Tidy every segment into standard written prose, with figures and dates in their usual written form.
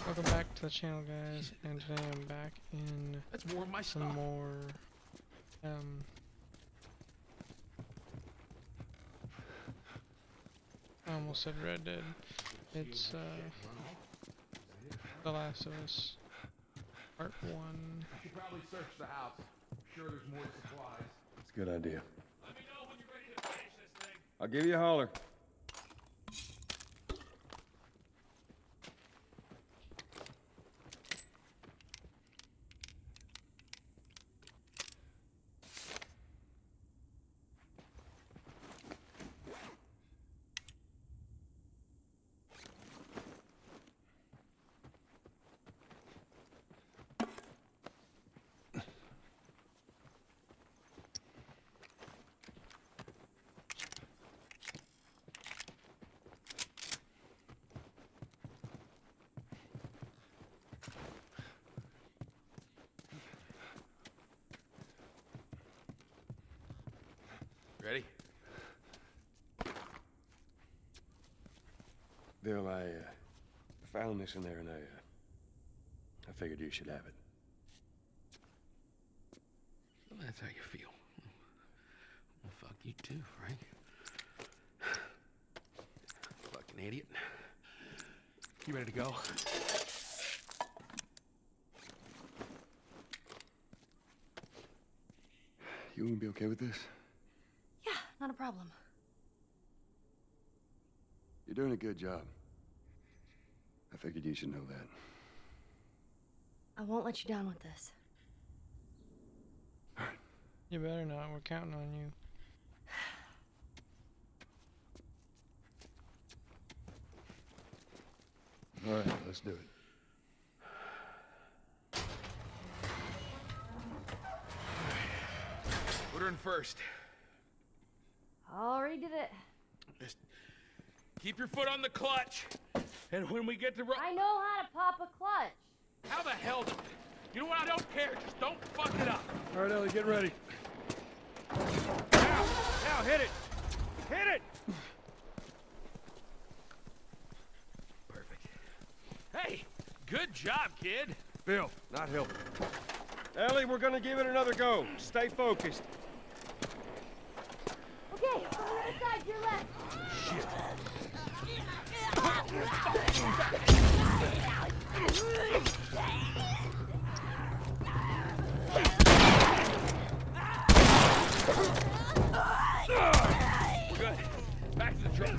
Welcome back to the channel, guys, and today I'm back in That's more of my some stuff. more I almost said Red Dead. It's The Last of Us Part 1. You probably search the house. I'm sure there's more supplies. That's a good idea. Let me know when you're ready to finish this thing. I'll give you a holler. Ready? Bill, I found this in there, and I figured you should have it. Well, that's how you feel. Well, fuck you too, Frank. Fucking idiot. You ready to go? You gonna be okay with this? Yeah, not a problem. You're doing a good job. I figured you should know that. I won't let you down with this. You better not, we're counting on you. All right, let's do it. Put her in first. Already did it. Just keep your foot on the clutch. And when we get to I know how to pop a clutch. how the hell? You know what? I don't care. Just don't fuck it up. All right, Ellie, get ready. Now, hit it. Hit it. Perfect. Hey, good job, kid. Bill, not helping. Ellie, we're gonna give it another go. Stay focused. Okay, on the other side, your left. Shit. We're good. Back to the truck.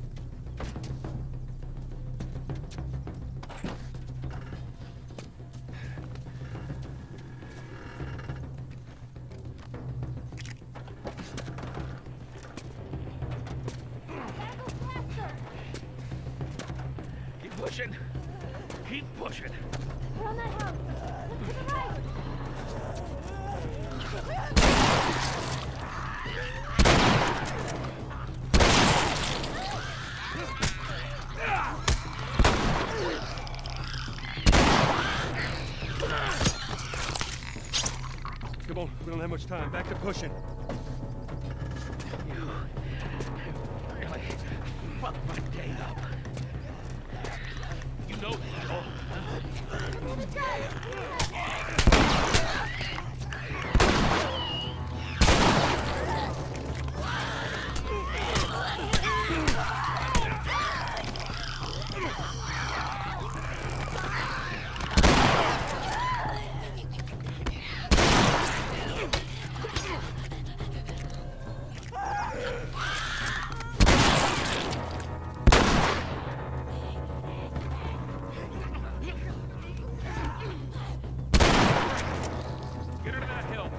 Keep pushing. Keep pushing. Around that house. Look to the right. Come on, we don't have much time. Back to pushing. You really fucked my day up. You know that, huh? Get her to that hill.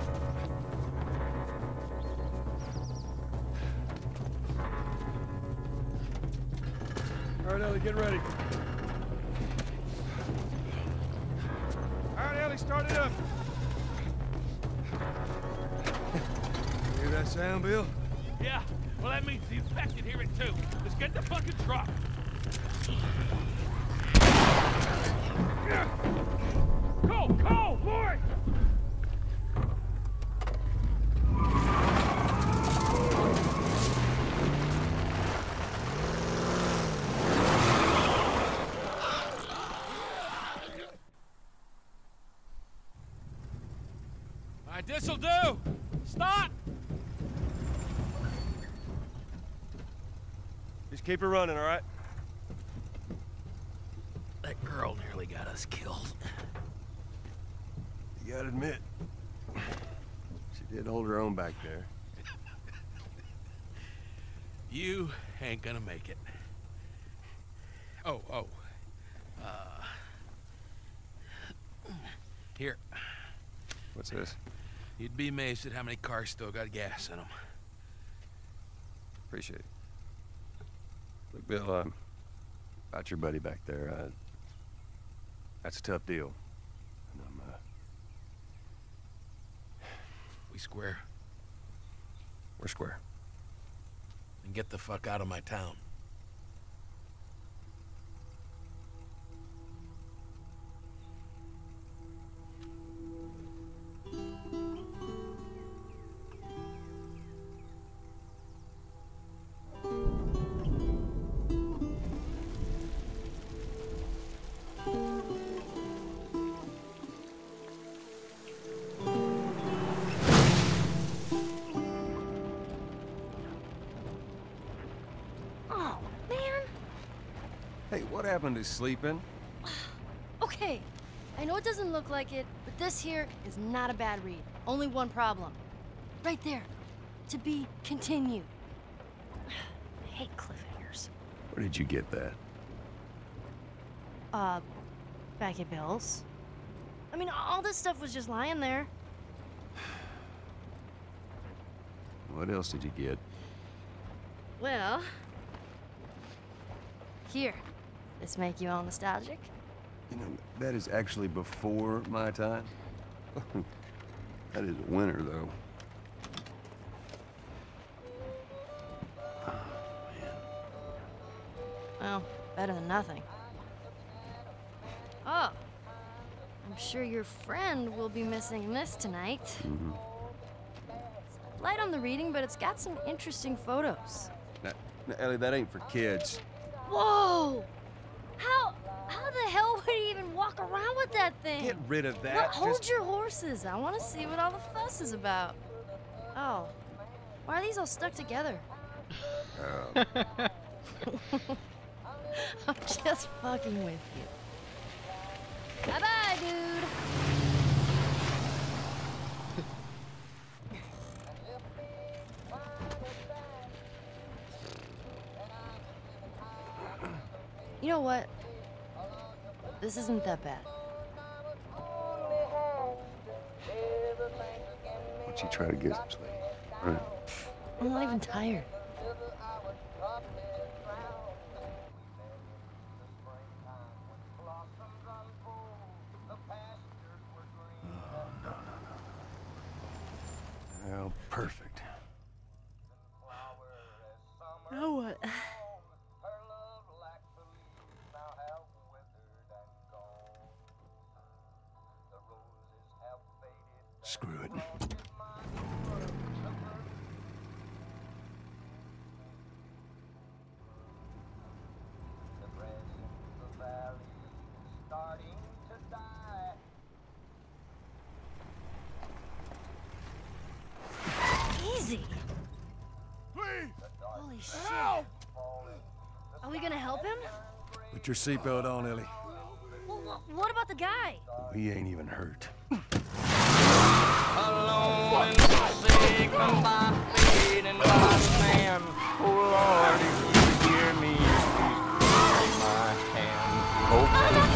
All right, Ellie, get ready. All right, Ellie, start it up. Hear that sound, Bill? Yeah, well that means the infected hear it too. Let's get the fucking truck. Go, go, boy! right, this'll do. Stop! Just keep her running, all right? That girl nearly got us killed. You gotta admit, she did hold her own back there. You ain't gonna make it. Oh. Here. What's this? You'd be amazed at how many cars still got gas in them. Appreciate it. Look, Bill, about your buddy back there, that's a tough deal. And We square. we're square. And get the fuck out of my town. Oh, man. Hey, what happened to sleeping? Okay. I know it doesn't look like it, but this here is not a bad read. Only one problem. Right there. To be continued. I hate cliffhangers. Where did you get that? Back at Bill's. I mean, all this stuff was just lying there. What else did you get? Well... Here. This make you all nostalgic? You know, that is actually before my time. That is a winner, though. Well, better than nothing. Oh. I'm sure your friend will be missing this tonight. Mm-hmm. It's light on the reading, but it's got some interesting photos. Now, Ellie, that ain't for kids. Whoa! How the hell would he even walk around with that thing? Get rid of that. Well, hold your horses. I want to see what all the fuss is about. Oh. Why are these all stuck together? I'm just fucking with you. Bye-bye, dude. You know what? This isn't that bad. Why don't you try to get some sleep? All right. I'm not even tired. Well, perfect. Now what? Screw it. Easy. Please! Holy shit. Help! Are we gonna help him? Put your seatbelt on, Ellie. Well, what about the guy? He ain't even hurt. Alone in the sea, come by feet and by man. Oh Lord, if you hear me, please take my hand. Hope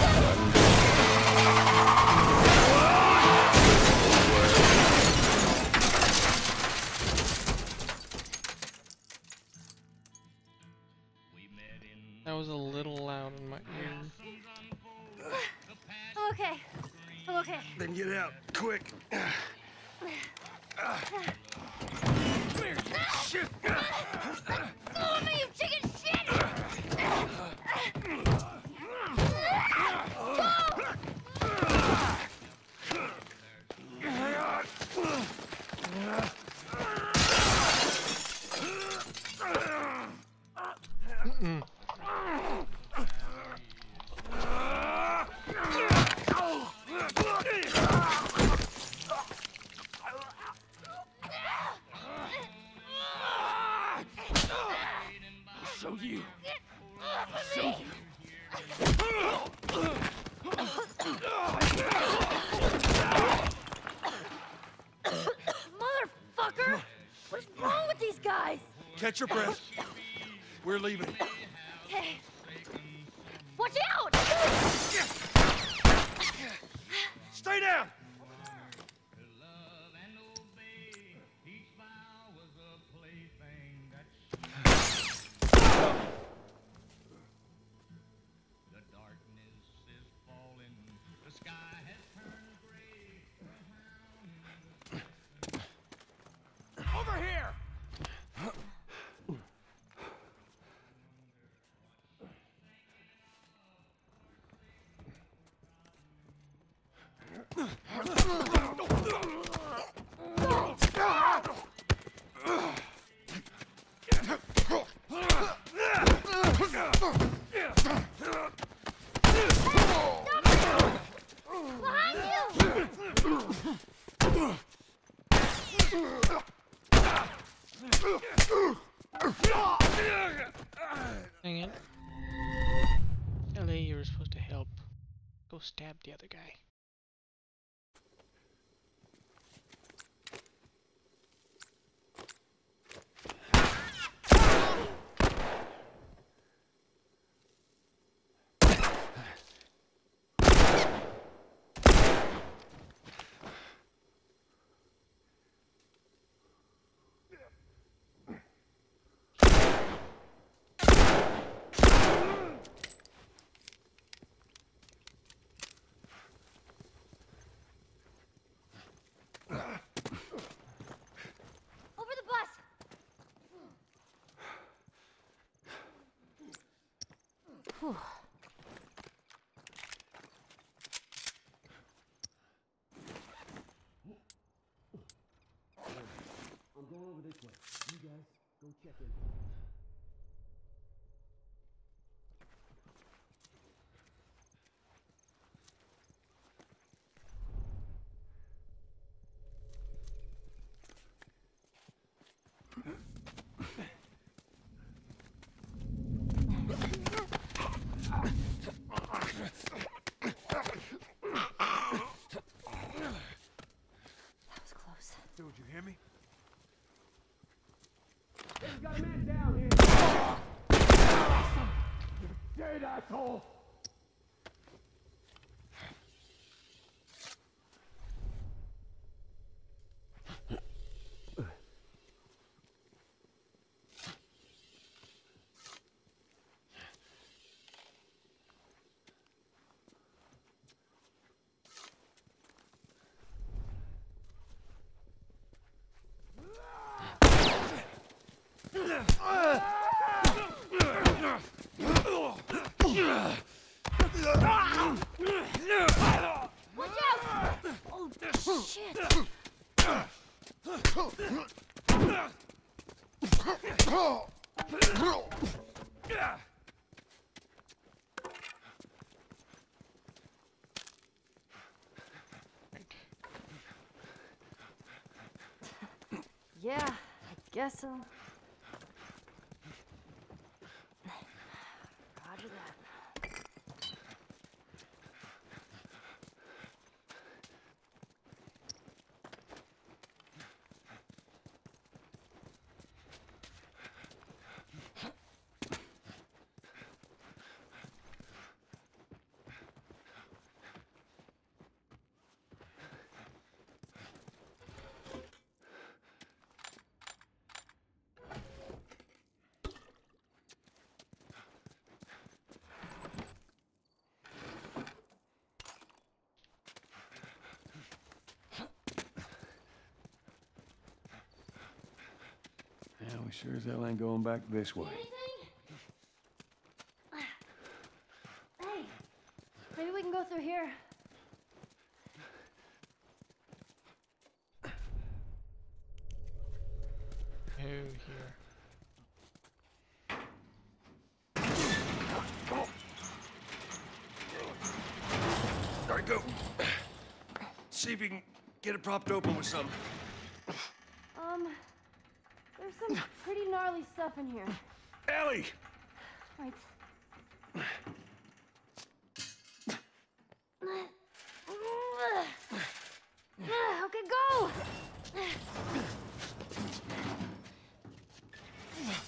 That was a little loud in my ears. I'm okay. I'm okay. Then get out, quick. Shit! Go on me, you chicken shit! Catch your breath. We're leaving. Hey! Watch out! Stay down! Over here! Behind you! Dang it. Ellie, you were supposed to help. Go stab the other guy. Over the bus! Whew. I'm going over this way. You guys, go check in. That was close. Dude, you hear me? We got a man down here. You're dead, asshole. Watch out! Oh, shit! Yeah, I guess so. Roger that. Yeah, we sure as hell ain't going back this way. Anything? Hey, maybe we can go through here. Oh, here. All right, go. See if you can get it propped open with something. There's some pretty gnarly stuff in here. Ellie! Right. Okay, go!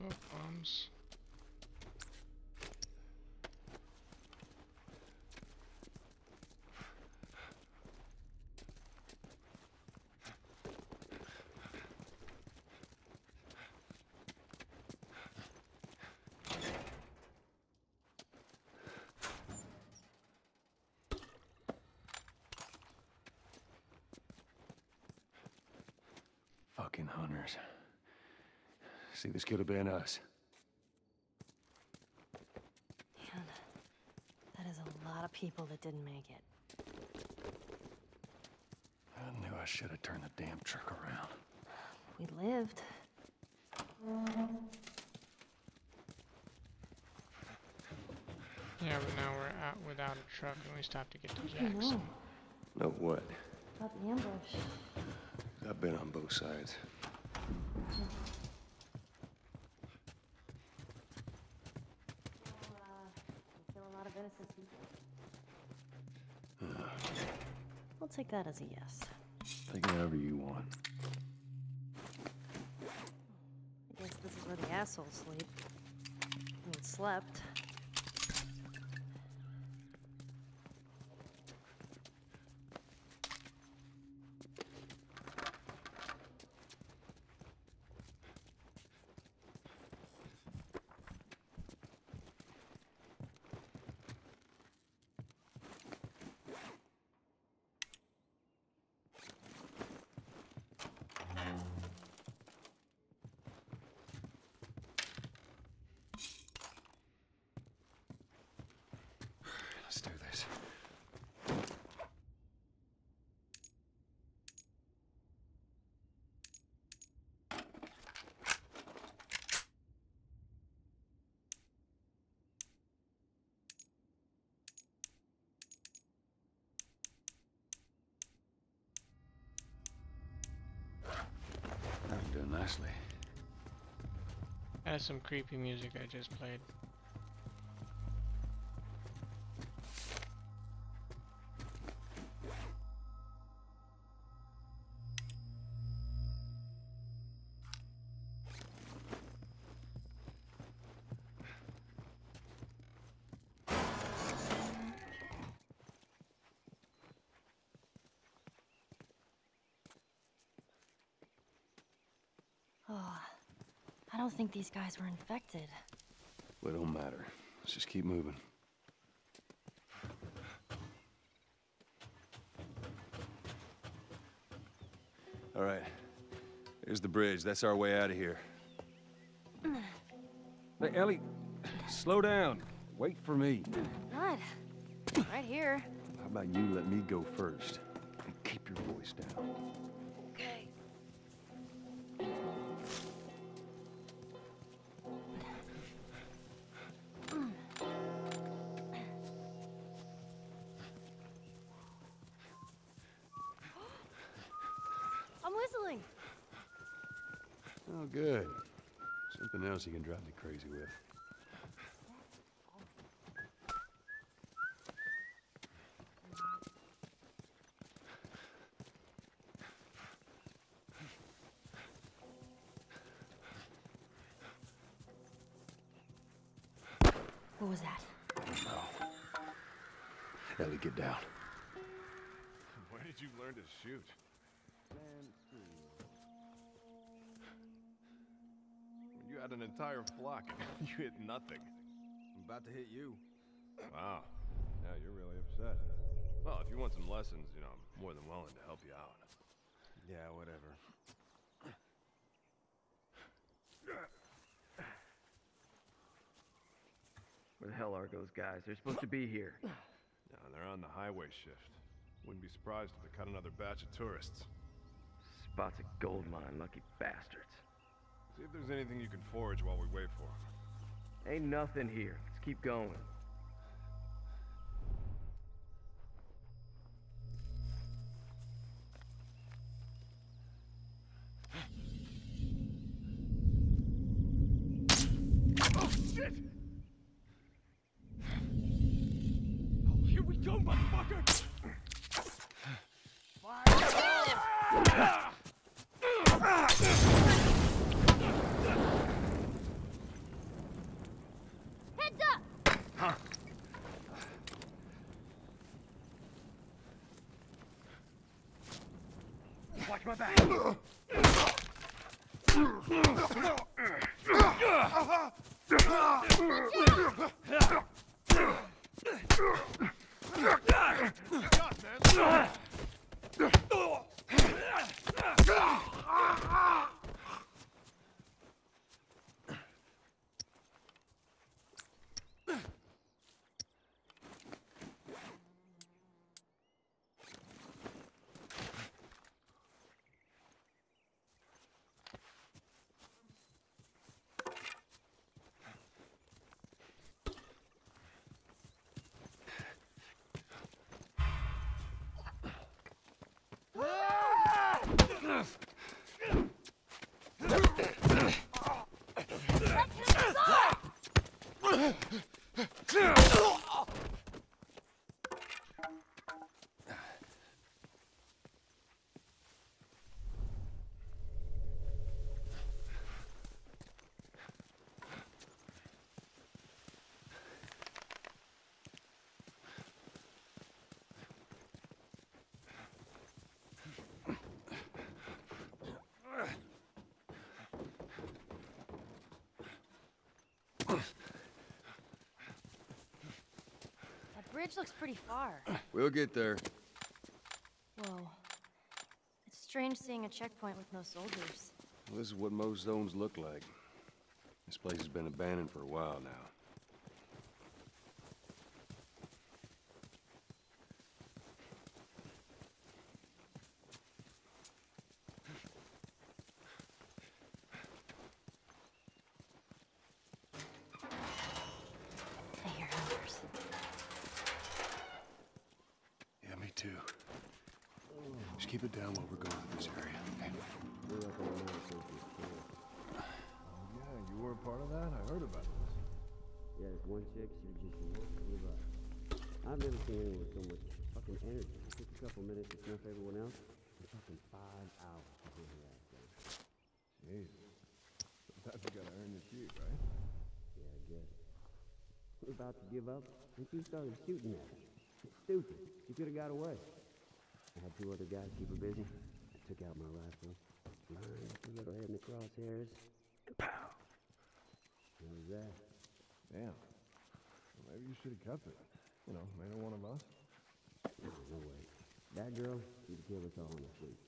Smoke bombs. Fucking hunters. See, this could have been us. Man, that is a lot of people that didn't make it. I knew I should have turned the damn truck around. We lived. Yeah, but now we're out without a truck and we still have to get to I know Jackson. Know what? about the ambush. I've been on both sides. We kill a lot of innocent people. We'll take that as a yes. Take it however you want. I guess this is where the assholes sleep. I mean, slept. Let's do this. I'm doing nicely. That's some creepy music I just played. Oh, I don't think these guys were infected. Well, it don't matter. Let's just keep moving. All right. Here's the bridge. That's our way out of here. Hey, Ellie, slow down. Wait for me. What? Right here. How about you let me go first? And keep your voice down. Okay. I'm whistling. Oh, good. Something else you can drive me crazy with. What was that? Oh. Ellie, get down. Where did you learn to shoot? When you had an entire flock, you hit nothing. I'm about to hit you. Wow. Yeah, you're really upset. Well, if you want some lessons, you know, I'm more than willing to help you out. Yeah, whatever. Where the hell are those guys? They're supposed to be here. Yeah, they're on the highway shift. Wouldn't be surprised if they cut another batch of tourists. Spot's a gold mine, lucky bastards. See if there's anything you can forage while we wait for them. Ain't nothing here. Let's keep going. Oh, shit! Oh, here we go, motherfucker! Watch my back. That bridge looks pretty far. We'll get there. Whoa. It's strange seeing a checkpoint with no soldiers. Well, this is what most zones look like. This place has been abandoned for a while now. I hear hunters. Yeah, me too. Just keep it down while we're going through this area, okay? Yeah, you were a part of that? I heard about this. Yeah, there's one chick, she just won't give up. I've never seen anyone with so much fucking energy. It took a couple minutes to snuff everyone else. And fucking 5 hours to get her ass done. Jesus. Sometimes you gotta earn your keep, right? Yeah, I guess. We're about to give up, and she started shooting at us. It's stupid. She could have got away. I had 2 other guys keep her busy. I took out my rifle, lined up her little head in the crosshairs, and pow! That was that. Damn. Well, maybe you should have kept it. You know, made her one of us. No way. That girl, she'd kill us all in her sleep.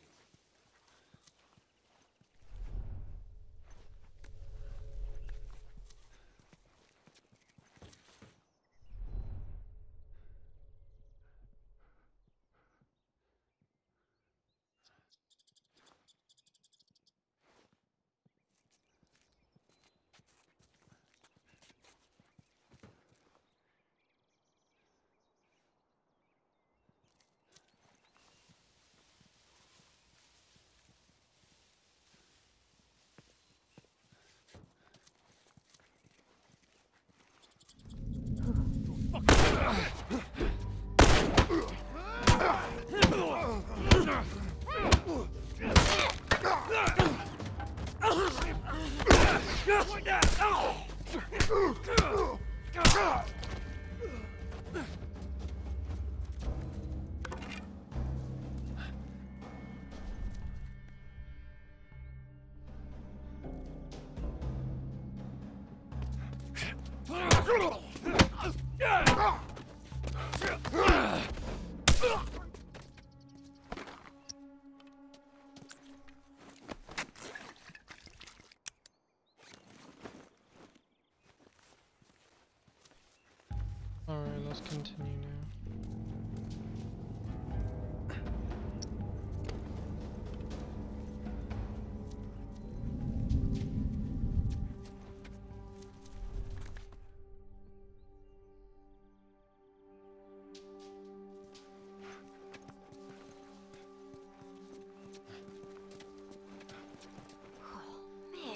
Alright, let's continue now. Man.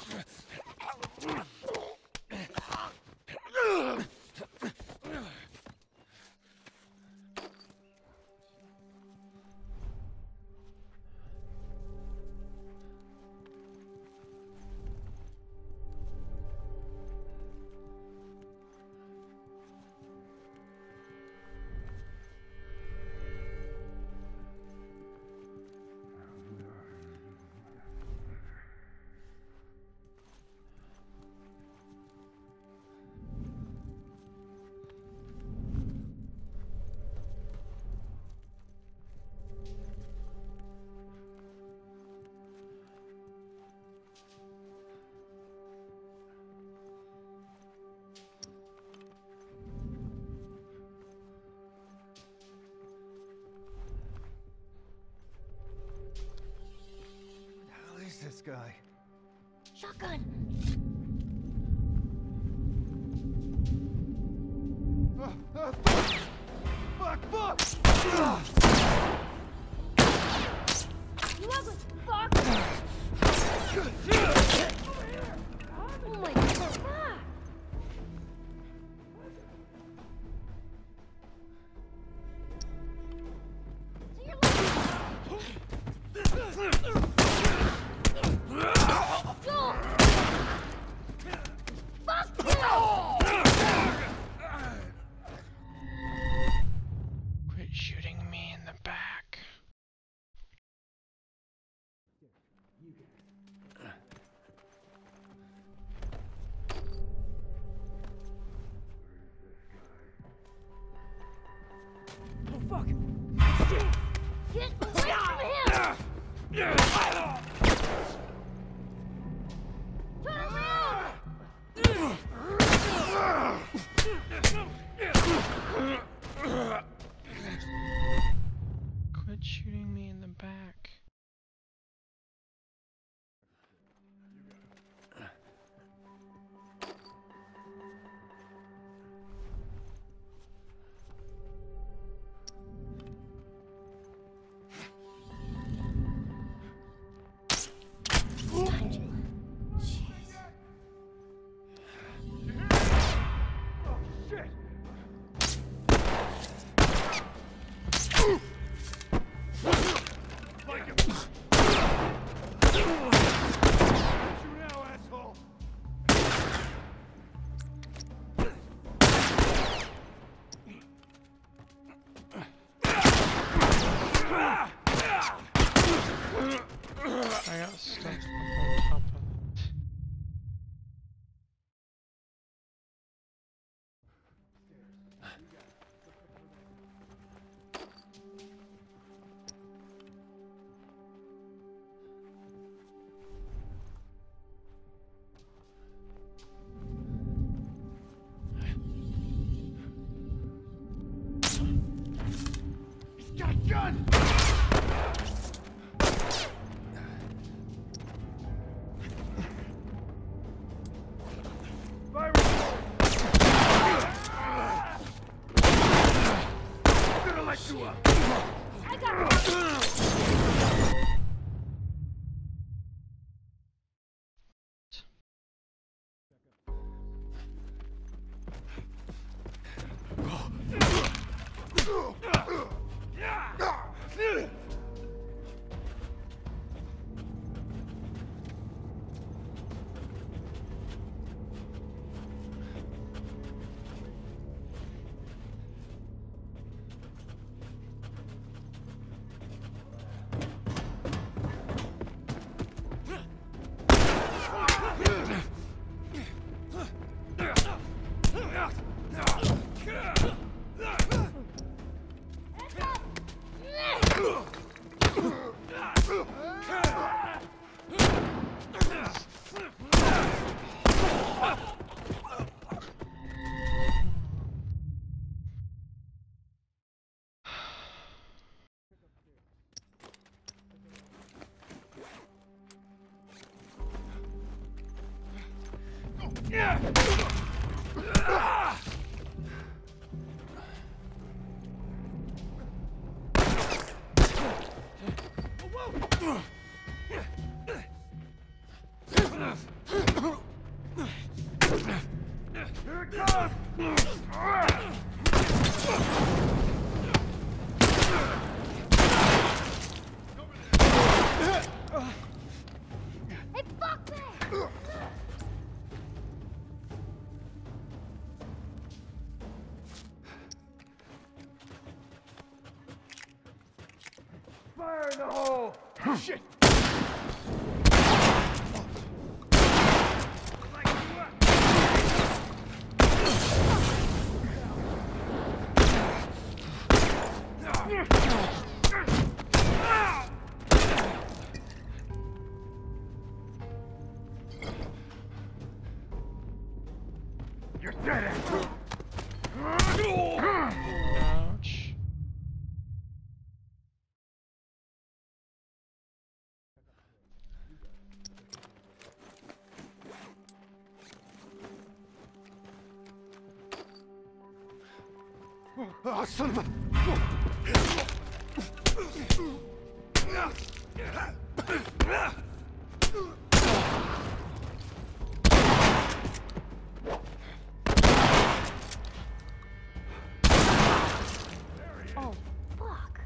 This guy. Shotgun! Fuck! You ugly fuck! Oh my god! To your left! Quit shooting me in the back. Oh fuck! Shit! Get away from him! Turn around! Quit shooting me in the back. I got stuck on top of it. He's got a gun! Fire in the hole! Shit! You're dead! Ouch. Oh, son of a... Oh, fuck.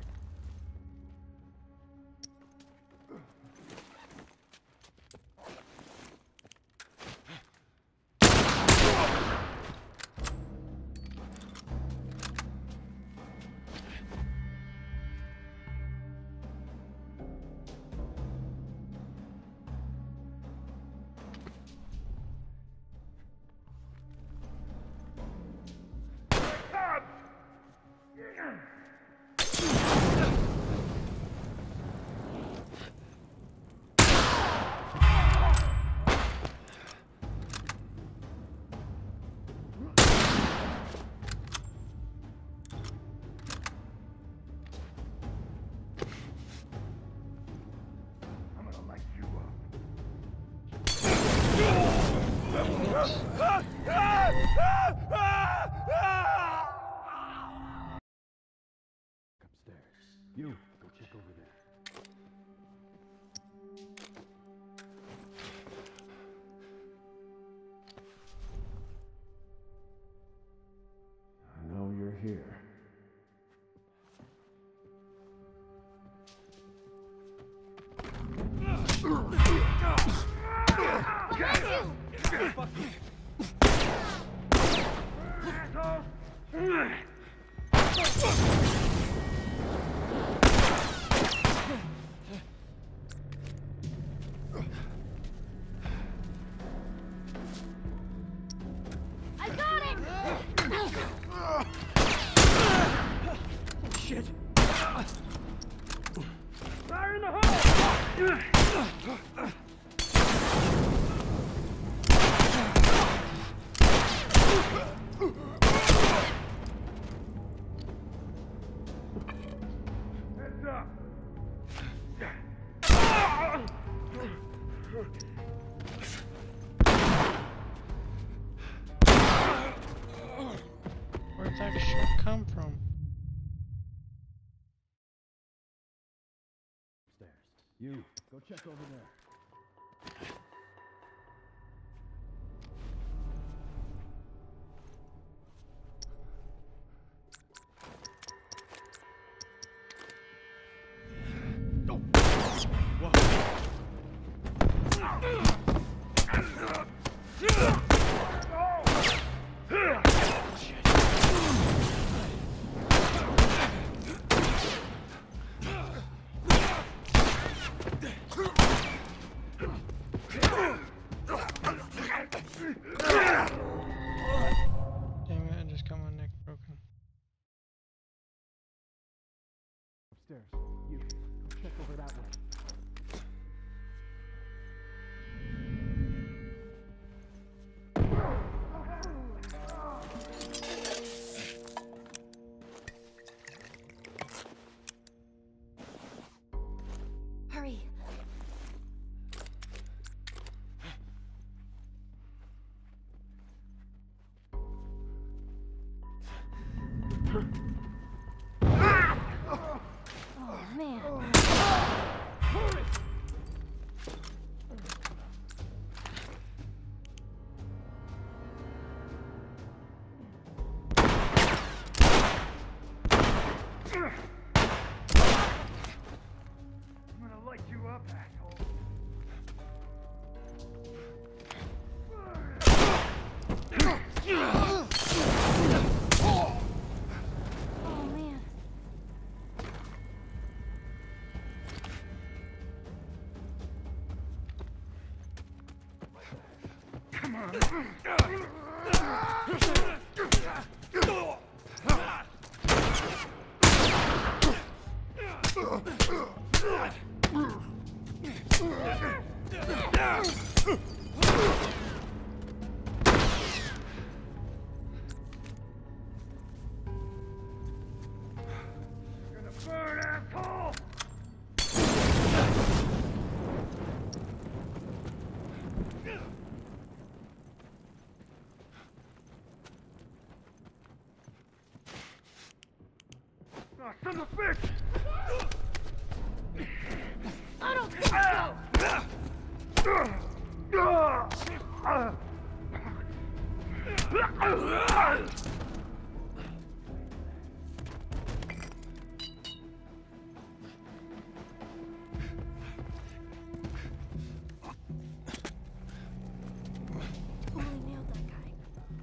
I'm gonna light you up. Upstairs. You, go check over there. I know you're here. I got him! Shit! Fire in the hole! Heads up! Where'd that shit come from? Upstairs. You, go check over there. Damn it, I just got my neck broken. Upstairs. You, go check over that way. Hurry. Oh, man. Burn, asshole! Oh, son of a bitch! I don't think so! Totally nailed that guy.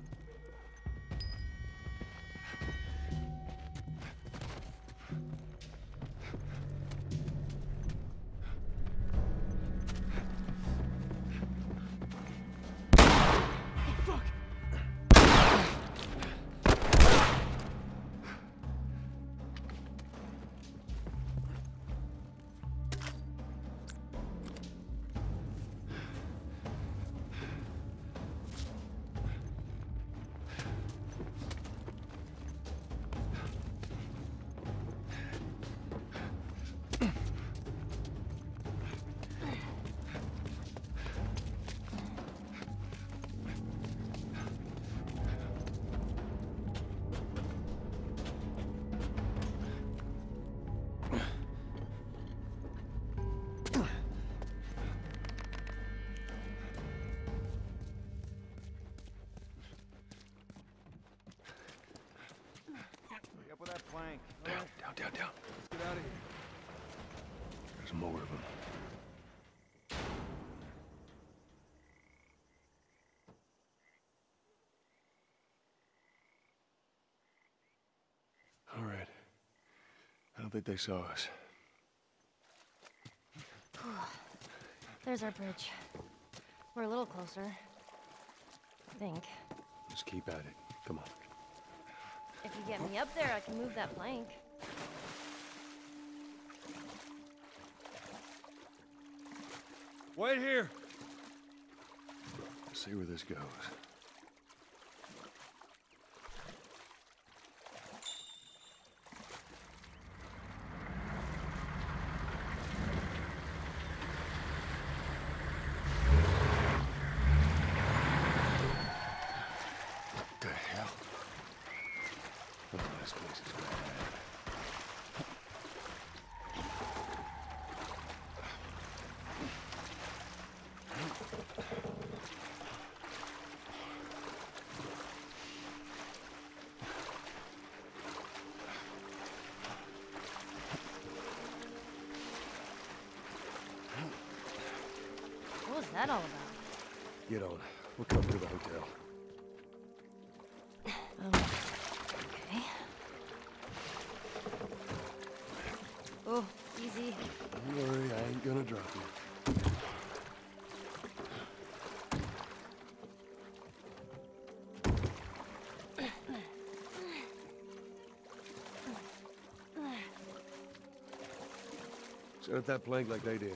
Hurry up with that plank. Down. Let's get out of here. There's more of them. All right. I don't think they saw us. There's our bridge. We're a little closer. I think. Just keep at it. Come on. If you get me up there, I can move that plank. Wait here. Let's see where this goes. What the hell? Oh, this place is bad. What was that all about? Get on. We'll come to the hotel. Okay. Oh, easy. Don't worry, I ain't gonna drop you. Set up that plank like they did.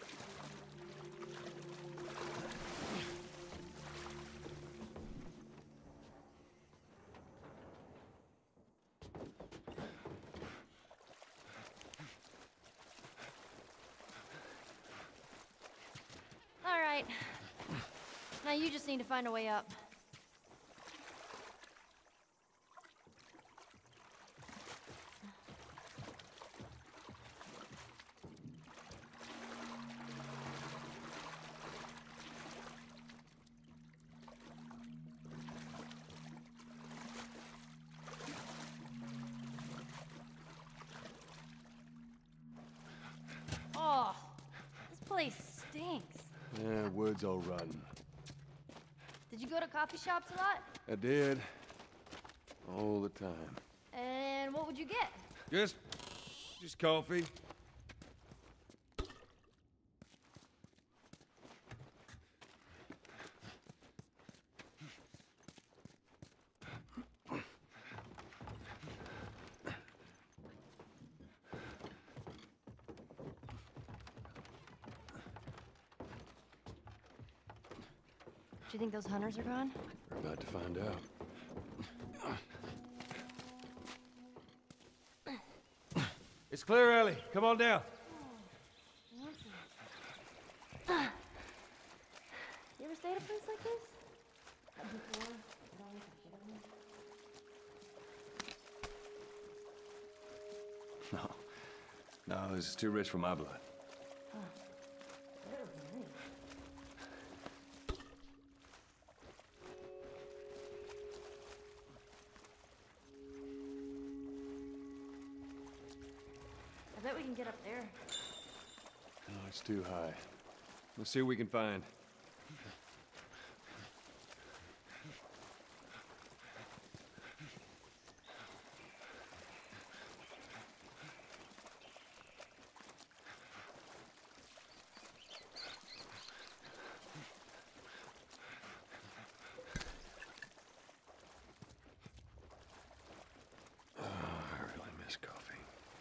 All right. Now you just need to find a way up. Oh, this place stinks. Yeah, wood's all rotten. Did you go to coffee shops a lot? I did. All the time. And what would you get? Just coffee. Do you think those hunters are gone? We're about to find out. It's clear, Ellie. Come on down. You ever stay at a place like this? Before? No, this is too rich for my blood. I bet we can get up there. No, it's too high. Let's see what we can find. I really miss coffee.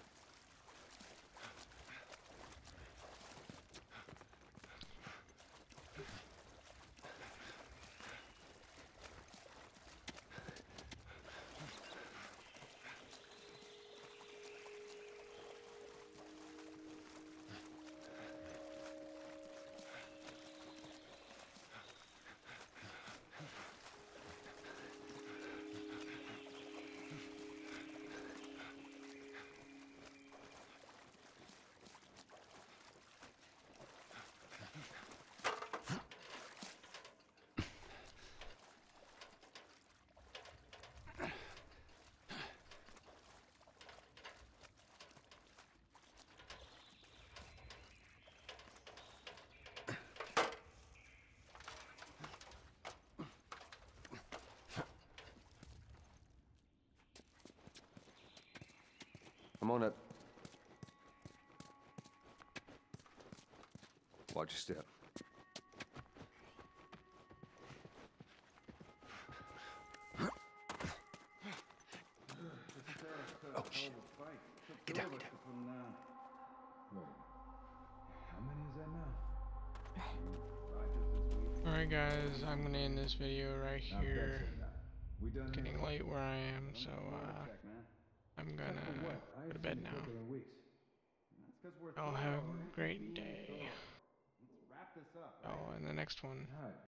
Come on up. Watch your step. Oh, shit. Get down, get down. Alright guys, I'm gonna end this video right here. Getting late where I am, so I'm gonna go to bed now. Y'all have a great day. Oh, and the next one.